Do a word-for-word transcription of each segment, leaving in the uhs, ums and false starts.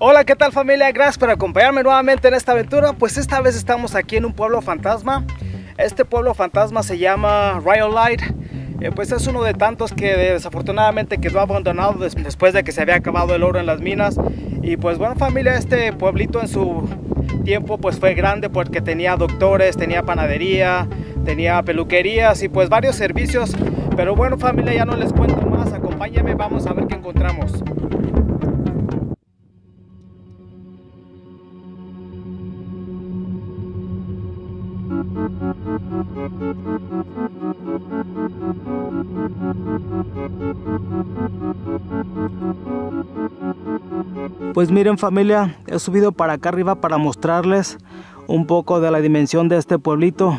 Hola, ¿qué tal familia? Gracias por acompañarme nuevamente en esta aventura. Pues esta vez estamos aquí en un pueblo fantasma. Este pueblo fantasma se llama Rhyolite. Eh, pues es uno de tantos que desafortunadamente quedó abandonado des después de que se había acabado el oro en las minas. Y pues bueno familia, este pueblito en su tiempo pues fue grande porque tenía doctores, tenía panadería, tenía peluquerías y pues varios servicios. Pero bueno familia, ya no les cuento más, acompáñenme, vamos a ver qué encontramos. Pues miren familia, he subido para acá arriba para mostrarles un poco de la dimensión de este pueblito.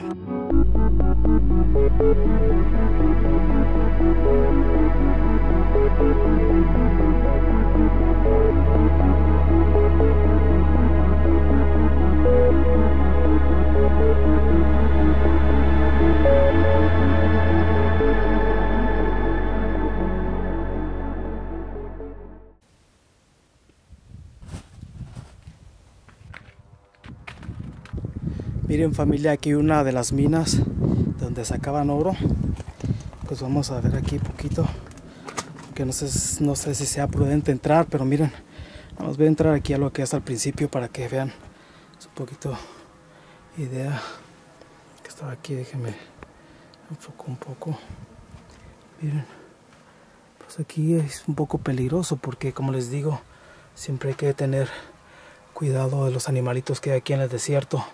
Miren familia, aquí una de las minas donde sacaban oro. Pues vamos a ver aquí poquito, que no sé, no sé si sea prudente entrar, pero miren, vamos a entrar aquí a lo que es al principio para que vean un poquito idea que estaba aquí. Déjenme enfoco un poco. Miren, pues aquí es un poco peligroso porque, como les digo, siempre hay que tener cuidado de los animalitos que hay aquí en el desierto.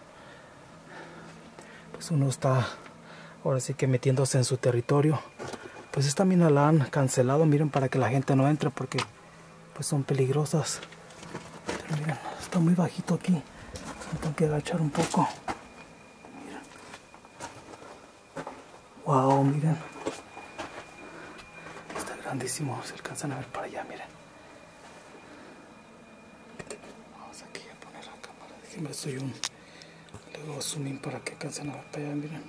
Pues uno está ahora sí que metiéndose en su territorio. Pues esta mina la han cancelado, miren, para que la gente no entre porque pues son peligrosas. Pero miren, está muy bajito aquí, me tengo que agachar un poco. Miren. Wow, miren, está grandísimo, se alcanzan a ver para allá, miren. Vamos aquí a poner la cámara, déjenme, soy un le doy zoom in para que alcancen a ver para allá, miren.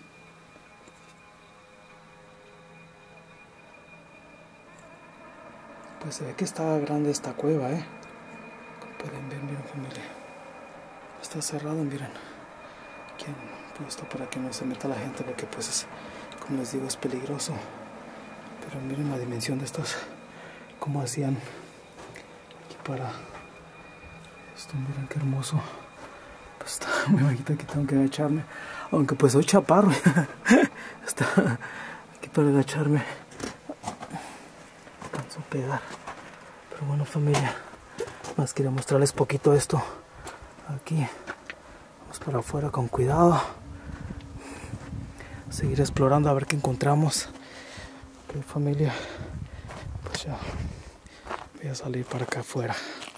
Pues se ve que está grande esta cueva, eh. Como pueden ver, miren familia. Está cerrado, miren. Aquí han puesto para que no se meta la gente porque pues es, como les digo, es peligroso. Pero miren la dimensión de estos, cómo hacían aquí para esto, miren qué hermoso. Pues está muy bajito, aquí tengo que agacharme, aunque pues soy chaparro. Está aquí para agacharme, alcanzo a pegar. Pero bueno familia, más quería mostrarles poquito esto. Aquí vamos para afuera con cuidado, seguir explorando a ver qué encontramos. Ok familia, pues ya voy a salir para acá afuera.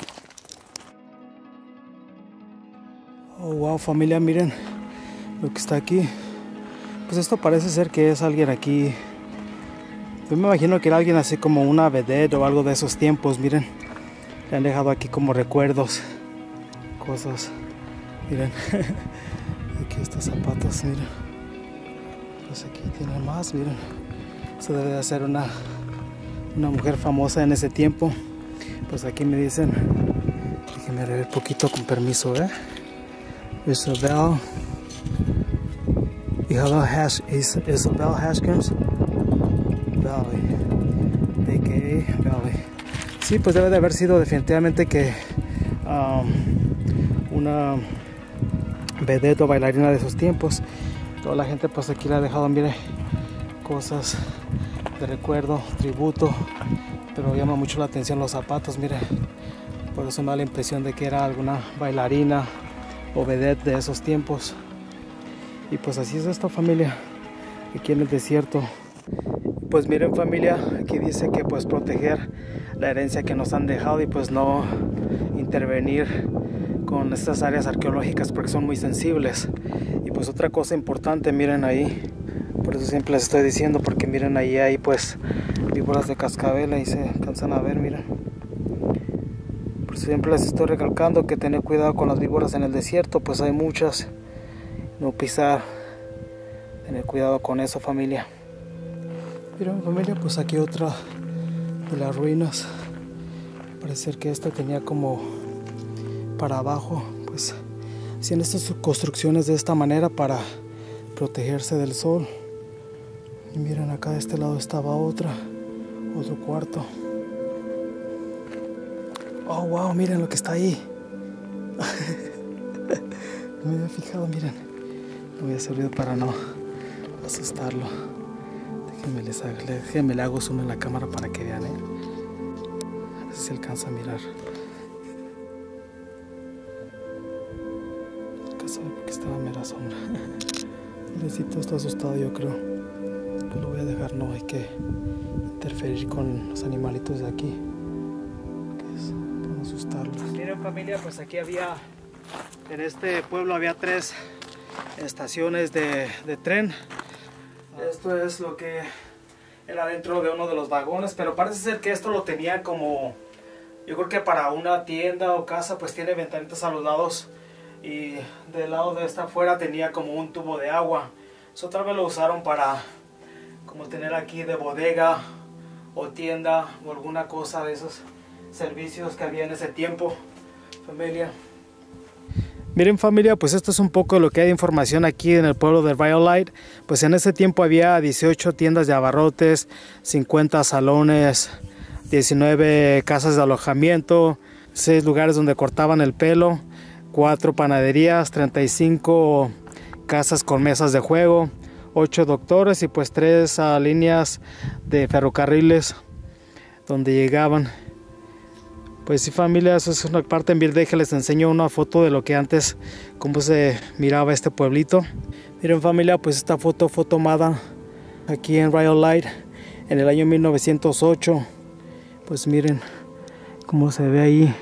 Oh, wow familia, miren lo que está aquí. Pues esto parece ser que es alguien aquí. Yo me imagino que era alguien así como una vedette o algo de esos tiempos. Miren, le han dejado aquí como recuerdos, cosas. Miren, aquí estos zapatos, miren. Pues aquí tienen más, miren. Esto debe de ser una, una mujer famosa en ese tiempo. Pues aquí me dicen, déjenme ver un poquito con permiso, ¿eh? Isabel, Isabel, Hash, Isabel Haskins Valley, a k a. Valley. Sí, pues debe de haber sido definitivamente que um, una vedette o bailarina de esos tiempos. Toda la gente pues aquí le ha dejado, mire, cosas de recuerdo, tributo, pero llama mucho la atención los zapatos, mire. Por eso me da la impresión de que era alguna bailarina o vedette de esos tiempos. Y pues así es esta familia aquí en el desierto. Pues miren familia, aquí dice que pues proteger la herencia que nos han dejado y pues no intervenir con estas áreas arqueológicas porque son muy sensibles. Y pues otra cosa importante, miren ahí, por eso siempre les estoy diciendo, porque miren ahí hay pues víboras de cascabel, ahí se alcanzan a ver, miren. Siempre les estoy recalcando que tener cuidado con las víboras en el desierto, pues hay muchas. No pisar, tener cuidado con eso familia. Miren familia, pues aquí otra de las ruinas. Parece que esta tenía como para abajo, pues hacían estas construcciones de esta manera para protegerse del sol. Y miren, acá de este lado estaba otra, otro cuarto. Oh, wow, miren lo que está ahí. No me había fijado, miren. No voy a hacer ruido para no asustarlo. Déjenme, les hago, déjenme le hago zoom en la cámara para que vean, ¿eh? A ver si se alcanza a mirar. Acá sabe porque estaba en mera sombra. Pobrecito, está asustado, yo creo. Pero lo voy a dejar, no hay que interferir con los animalitos de aquí. Que es para no asustarlos. Miren, familia, pues aquí había, en este pueblo había tres estaciones de, de tren. Esto es lo que era dentro de uno de los vagones, pero parece ser que esto lo tenía como, yo creo que para una tienda o casa, pues tiene ventanitas a los lados, y del lado de esta afuera tenía como un tubo de agua. Eso tal vez lo usaron para como tener aquí de bodega o tienda o alguna cosa de esos servicios que había en ese tiempo, familia. Miren, familia, pues esto es un poco lo que hay de información aquí en el pueblo de Rhyolite. Pues en ese tiempo había dieciocho tiendas de abarrotes, cincuenta salones, diecinueve casas de alojamiento, seis lugares donde cortaban el pelo, cuatro panaderías, treinta y cinco casas con mesas de juego, ocho doctores y pues tres uh, líneas de ferrocarriles donde llegaban. Pues sí, familia, eso es una parte en video que les enseño una foto de lo que antes, cómo se miraba este pueblito. Miren, familia, pues esta foto fue tomada aquí en Rhyolite en el año mil novecientos ocho. Pues miren cómo se ve ahí.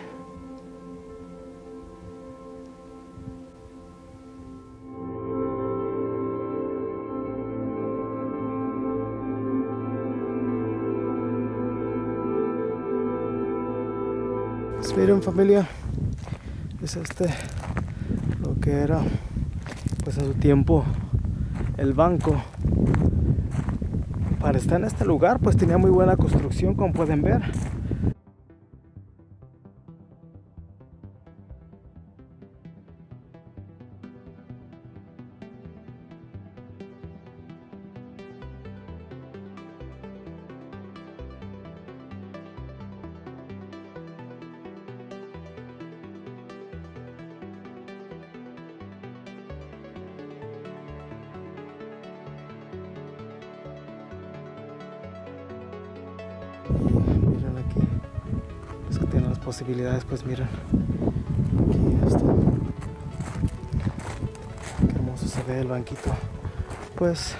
Pues miren, familia, es este lo que era pues a su tiempo el banco. Para estar en este lugar pues tenía muy buena construcción, como pueden ver. Miren aquí, es que tienen las posibilidades, pues miren, aquí esto, qué hermoso se ve el banquito, pues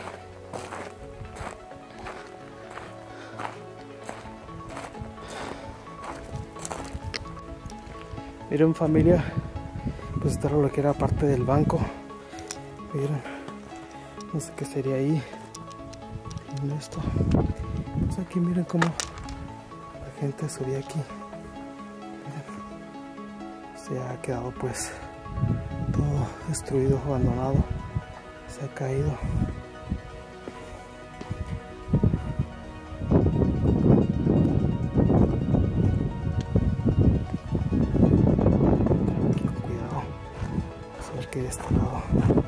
miren, familia, pues esto era lo que era parte del banco. Miren, no sé qué sería ahí. Miren esto, pues aquí miren cómo la gente subía aquí. Miren, se ha quedado pues todo destruido, abandonado, se ha caído. Que de este lado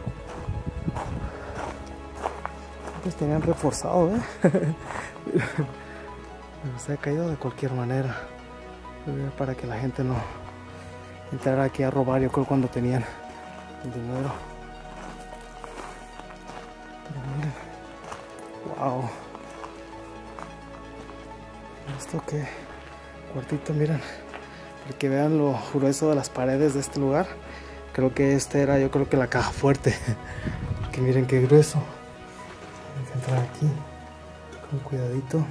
pues tenían reforzado, ¿eh? Pero se ha caído de cualquier manera para que la gente no entrara aquí a robar, yo creo, cuando tenían el dinero. Pero miren, wow, esto que cuartito, miren, para que vean lo grueso de las paredes de este lugar. Creo que este era, yo creo que la caja fuerte. Porque miren qué grueso. Hay que entrar aquí con cuidadito.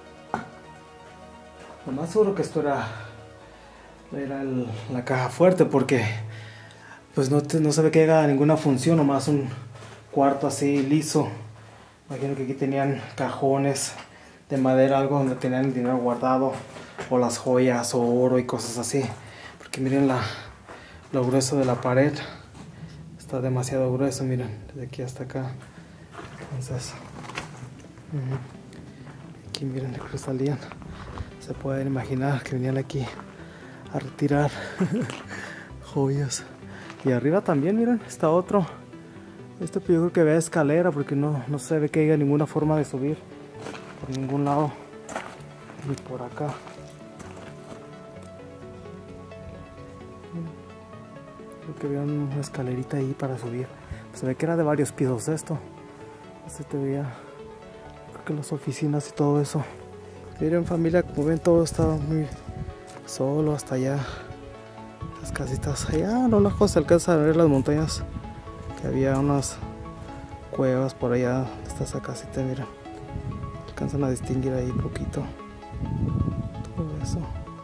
Lo más seguro que esto era, era el, la caja fuerte, porque pues no, te, no se ve que haga ninguna función, nomás un cuarto así liso. Imagino que aquí tenían cajones de madera, algo donde tenían el dinero guardado, o las joyas, o oro y cosas así. Porque miren la... lo grueso de la pared, está demasiado grueso, miren, desde aquí hasta acá. Entonces, uh, aquí miren de que salían. Se pueden imaginar que venían aquí a retirar joyas. Y arriba también, miren, está otro. Este pues yo creo que ve escalera porque no, no se ve que haya ninguna forma de subir por ningún lado. Ni por acá. Creo que había una escalerita ahí para subir. Se ve que era de varios pisos esto. Este te veía, creo que las oficinas y todo eso. Miren familia, como ven todo está muy solo hasta allá. Las casitas allá a lo lejos se alcanza a ver las montañas. Que había unas cuevas por allá. Está esa casita, miren. Alcanzan a distinguir ahí poquito. Todo eso.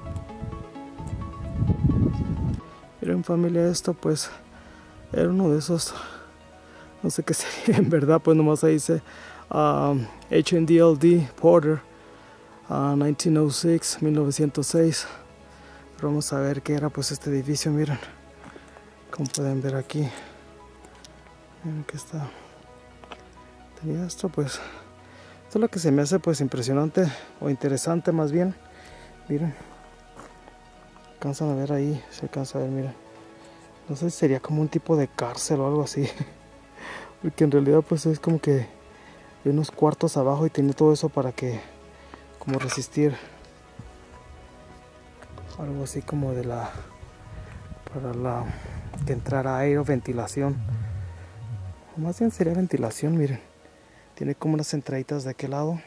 Miren familia, esto pues era uno de esos, no sé qué sería en verdad, pues nomás ahí dice um, H and D L D Porter uh, nineteen oh six, mil novecientos seis. Pero vamos a ver qué era pues este edificio. Miren, como pueden ver aquí, miren que está, tenía esto pues, esto es lo que se me hace pues impresionante o interesante más bien. Miren, alcanzan a ver ahí, se alcanza a ver, miren. No sé si sería como un tipo de cárcel o algo así. Porque en realidad pues es como que hay unos cuartos abajo y tiene todo eso para que, como resistir. Algo así como de la, para la, que entrara aire o ventilación. O más bien sería ventilación, miren. Tiene como unas entraditas de aquel lado.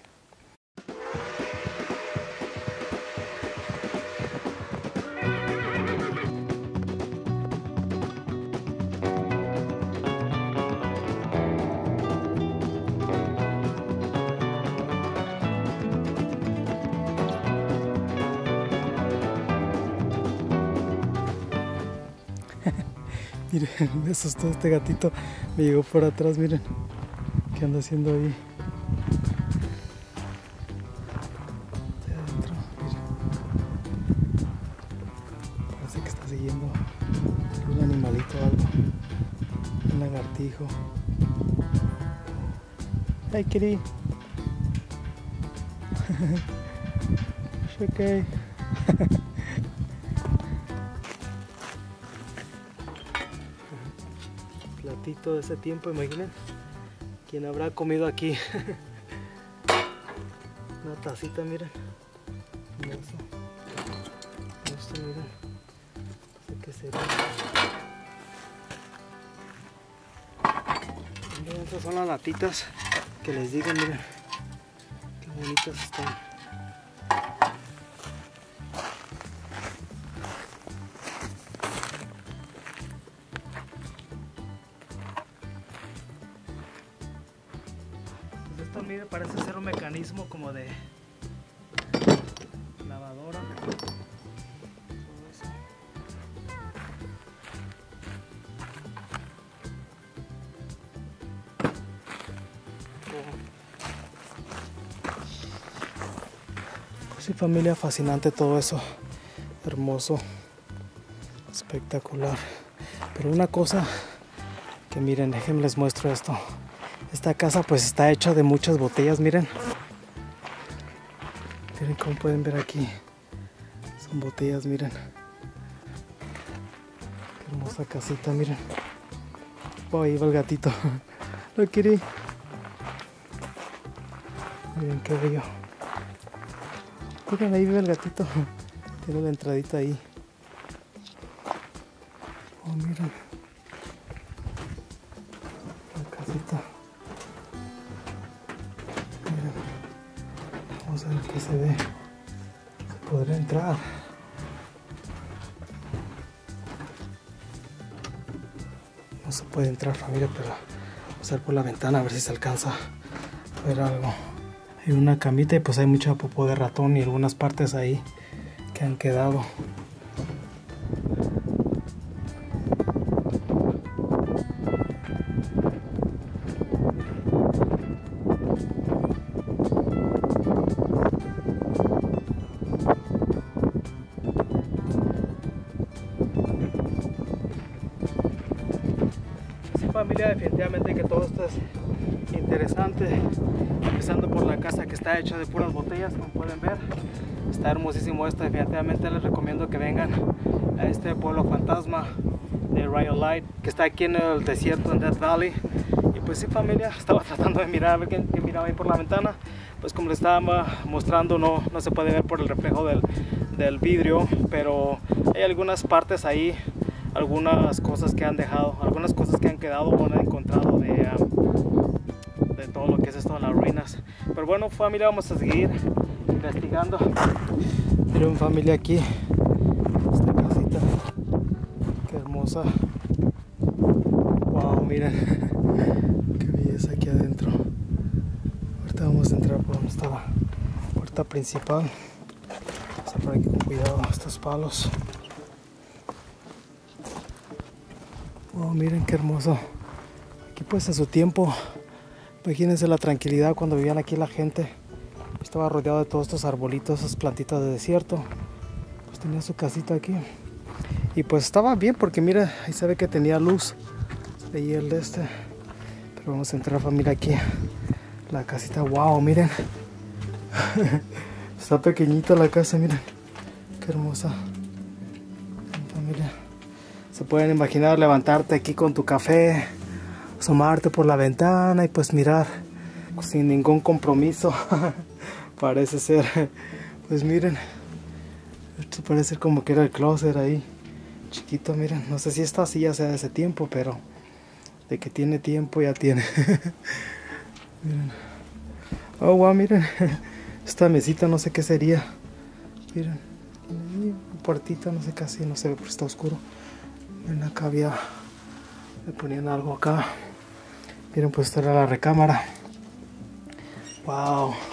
Miren, me asustó este gatito, me llegó por atrás, miren, ¿qué anda haciendo ahí? De adentro, miren. Parece que está siguiendo un animalito o algo, un lagartijo. Hey kitty. It's okay. Platito de ese tiempo, imaginen quién habrá comido aquí. Una tacita, miren. Hermoso. Esto, miren. No sé qué sería. Miren, estas son las latitas que les digo, miren. Qué bonitas están. Esto, mire, parece ser un mecanismo como de lavadora. Todo eso. Pues sí, familia, fascinante todo eso. Hermoso. Espectacular. Pero una cosa que miren, déjenme les muestro esto. Esta casa pues está hecha de muchas botellas, miren. Miren cómo pueden ver aquí. Son botellas, miren. Qué hermosa casita, miren. Oh, ahí va el gatito. Lo quiere. Miren qué bello. Miren, ahí vive el gatito. Tiene la entradita ahí. Oh, miren. La casita. Vamos a ver qué se ve. Se podría entrar. No se puede entrar, familia, pero vamos a ver por la ventana a ver si se alcanza a ver algo. Hay una camita y pues hay mucha popó de ratón y algunas partes ahí que han quedado. Familia, definitivamente que todo esto es interesante, empezando por la casa que está hecha de puras botellas, como pueden ver. Está hermosísimo esto, definitivamente les recomiendo que vengan a este pueblo fantasma. de Rhyolite, que está aquí en el desierto en Death Valley. Y pues sí, familia, estaba tratando de mirar a ver qué, qué miraba ahí por la ventana. Pues como les estaba mostrando, no, no se puede ver por el reflejo del, del vidrio, pero hay algunas partes ahí, algunas cosas que han dejado, algunas cosas que han quedado o han encontrado de, um, de todo lo que es esto de las ruinas. Pero bueno, familia, vamos a seguir investigando. Miren, familia, aquí esta casita, qué hermosa. Wow, miren qué belleza aquí adentro. Ahorita vamos a entrar por donde está la puerta principal. Vamos a por aquí con cuidado estos palos. Wow, miren qué hermoso. Aquí pues en su tiempo, imagínense la tranquilidad cuando vivían aquí la gente. Estaba rodeado de todos estos arbolitos, esas plantitas de desierto. Pues tenía su casita aquí. Y pues estaba bien porque mira, ahí se ve que tenía luz. Se veía el de este. Pero vamos a entrar, familia, aquí. La casita, wow, miren. Está pequeñita la casa, miren. Qué hermosa. Familia. Se pueden imaginar levantarte aquí con tu café, asomarte por la ventana y pues mirar sin ningún compromiso. Parece ser, pues miren, esto parece como que era el closet ahí, chiquito, miren. No sé si esta silla sea de ese tiempo, pero de que tiene tiempo ya tiene. Miren. Oh, wow, miren. Esta mesita no sé qué sería. Miren. Una puertita, no sé casi, no sé, pero está oscuro. Miren, acá había, le ponían algo acá. Miren, pues esta era la recámara. Wow.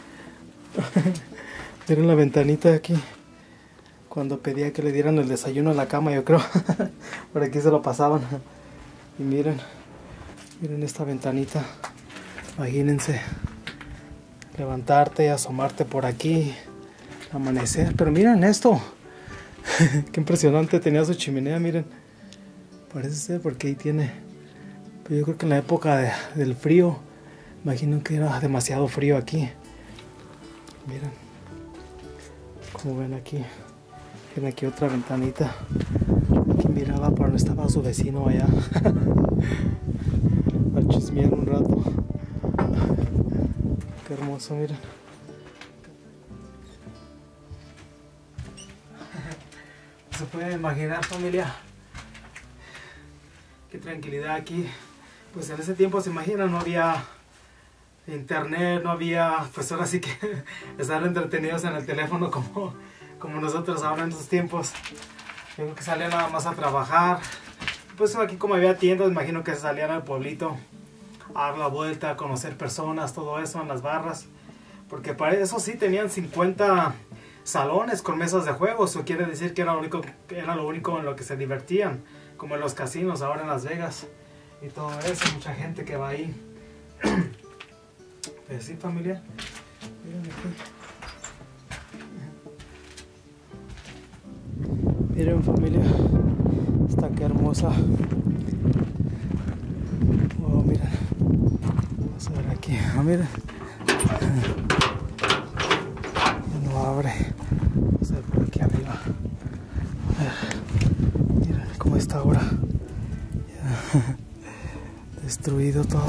Miren la ventanita de aquí. Cuando pedía que le dieran el desayuno a la cama, yo creo. Por aquí se lo pasaban. Y miren, miren esta ventanita. Imagínense levantarte y asomarte por aquí, amanecer. Pero miren esto. Qué impresionante, tenía su chimenea, miren. Parece ser porque ahí tiene. Pero yo creo que en la época de, del frío, imagino que era demasiado frío aquí. Miren, como ven aquí. Tiene aquí otra ventanita. Aquí miraba para donde estaba su vecino allá. A chismear un rato. Qué hermoso, miren. Se pueden imaginar, familia, qué tranquilidad aquí. Pues en ese tiempo, se imaginan, no había internet, no había, pues ahora sí que estar entretenidos en el teléfono como, como nosotros ahora en estos tiempos. Yo creo que salían nada más a trabajar. Pues aquí como había tiendas, imagino que salían al pueblito a dar la vuelta, a conocer personas, todo eso en las barras. Porque para eso sí tenían cincuenta salones con mesas de juegos. Eso quiere decir que era lo único, era lo único en lo que se divertían, como en los casinos ahora en Las Vegas y todo eso. Mucha gente que va ahí. Pues sí, familia, miren aquí. Miren, familia, está que hermosa. Oh, miren, vamos a ver aquí. Oh, miren, no abre. Vamos a ver por aquí arriba. A ver, miren cómo está ahora. Ya. Destruido todo.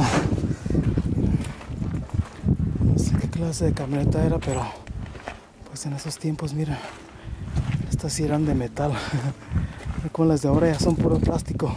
No sé qué clase de camioneta era, pero pues en esos tiempos, miren, estas sí eran de metal. Con las de ahora ya son puro plástico.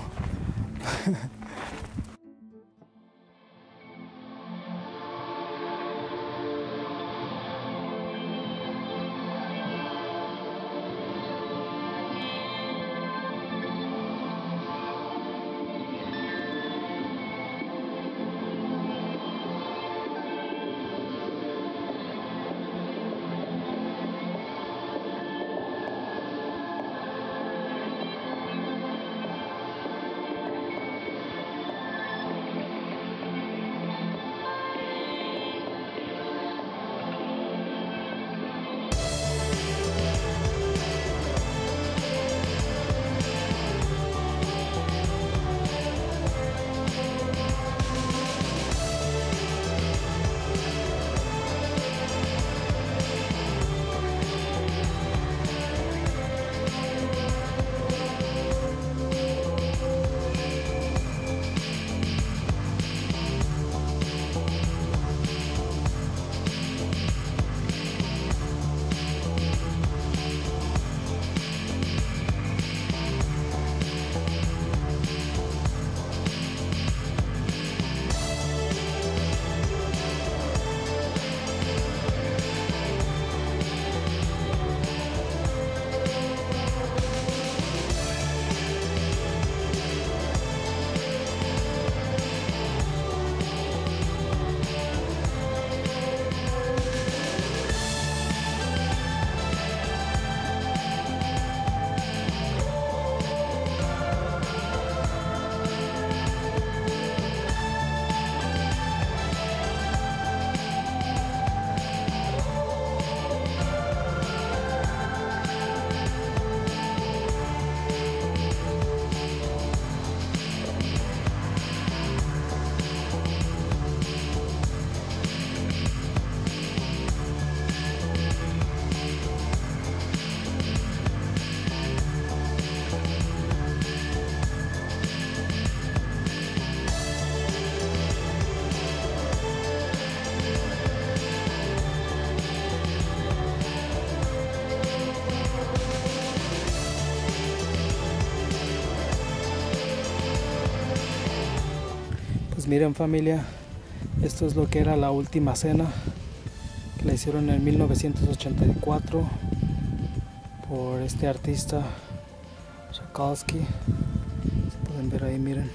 Pues miren familia, esto es lo que era la última cena, que la hicieron en mil novecientos ochenta y cuatro por este artista Tchaikovsky. Se pueden ver ahí, miren.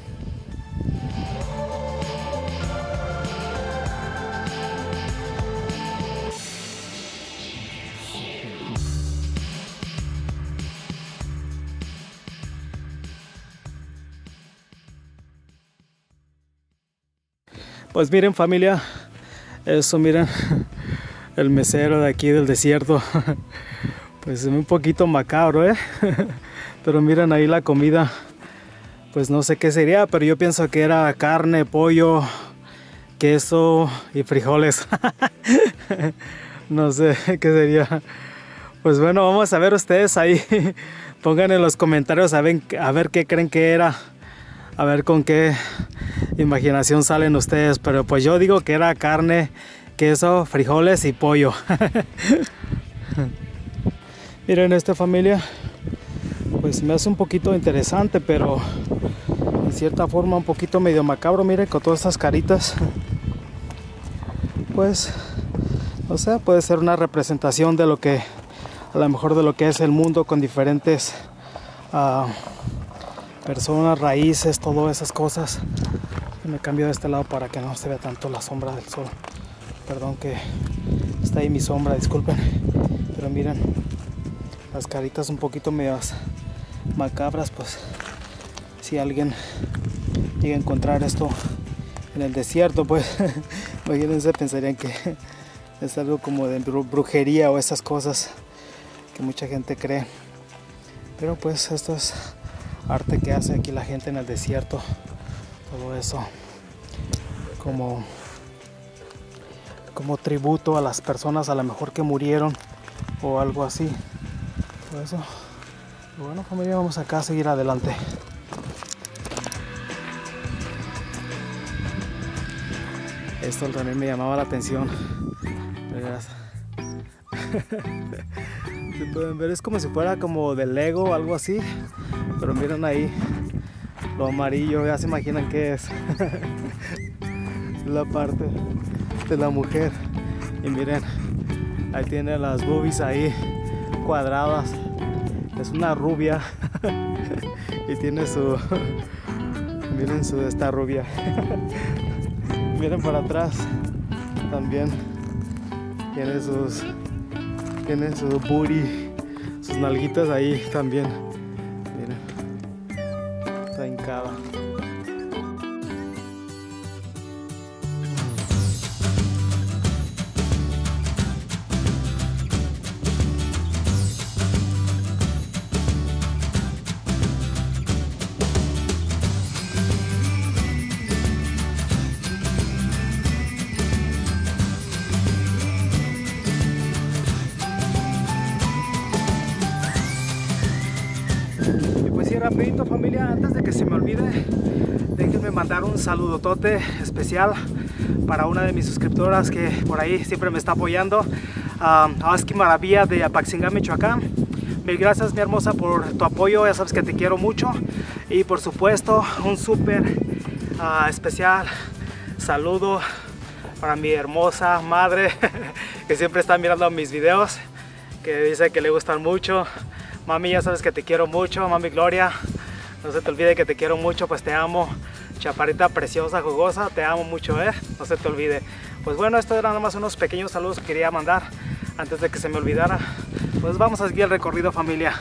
Pues miren familia, eso miren, el mesero de aquí del desierto, pues es un poquito macabro, ¿eh? Pero miren ahí la comida, pues no sé qué sería, pero yo pienso que era carne, pollo, queso y frijoles. No sé qué sería. Pues bueno, vamos a ver ustedes ahí, pongan en los comentarios a ver, a ver qué creen que era. A ver con qué imaginación salen ustedes, pero pues yo digo que era carne, queso, frijoles y pollo. Miren esta familia, pues me hace un poquito interesante, pero en cierta forma un poquito medio macabro. Miren, con todas estas caritas, pues o sea, puede ser una representación de lo que, a lo mejor de lo que es el mundo, con diferentes uh, personas, raíces, todas esas cosas. Me cambio de este lado para que no se vea tanto la sombra del sol. Perdón que está ahí mi sombra, disculpen. Pero miren, las caritas un poquito medias macabras. Pues si alguien llega a encontrar esto en el desierto, pues imagínense, pensarían que es algo como de brujería o esas cosas que mucha gente cree. Pero pues esto es arte que hace aquí la gente en el desierto, todo eso como como tributo a las personas a lo mejor que murieron o algo así, todo eso. Y bueno familia, vamos acá a seguir adelante. Esto también me llamaba la atención, ¿verdad? Se pueden ver, es como si fuera como de Lego o algo así, pero miren ahí lo amarillo, ya se imaginan qué es. La parte de la mujer. Y miren, ahí tiene las boobies ahí cuadradas. Es una rubia. Y tiene su, miren su esta rubia. Miren para atrás también tiene sus, tiene su booty, sus nalguitas ahí también. Está hincada. Rapidito familia, antes de que se me olvide, déjenme mandar un saludotote especial para una de mis suscriptoras que por ahí siempre me está apoyando, a uh, Oski Maravilla de Apaxingán, Michoacán. Mil gracias mi hermosa por tu apoyo, ya sabes que te quiero mucho. Y por supuesto un súper uh, especial saludo para mi hermosa madre que siempre está mirando mis videos, que dice que le gustan mucho. Mami, ya sabes que te quiero mucho, mami Gloria, no se te olvide que te quiero mucho, pues te amo, chaparrita preciosa, jugosa, te amo mucho, eh, no se te olvide. Pues bueno, esto eran nada más unos pequeños saludos que quería mandar antes de que se me olvidara. Pues vamos a seguir el recorrido familia.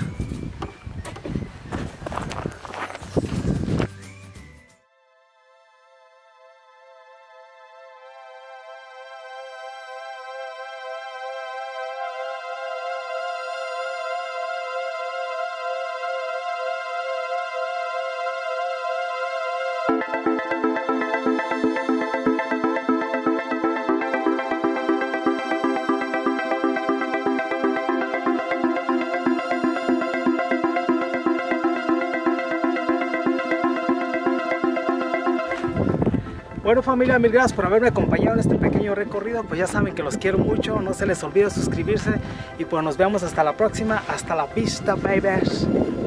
Bueno familia, mil gracias por haberme acompañado en este pequeño recorrido. Pues ya saben que los quiero mucho, no se les olvide suscribirse y pues nos vemos hasta la próxima. Hasta la vista, babies.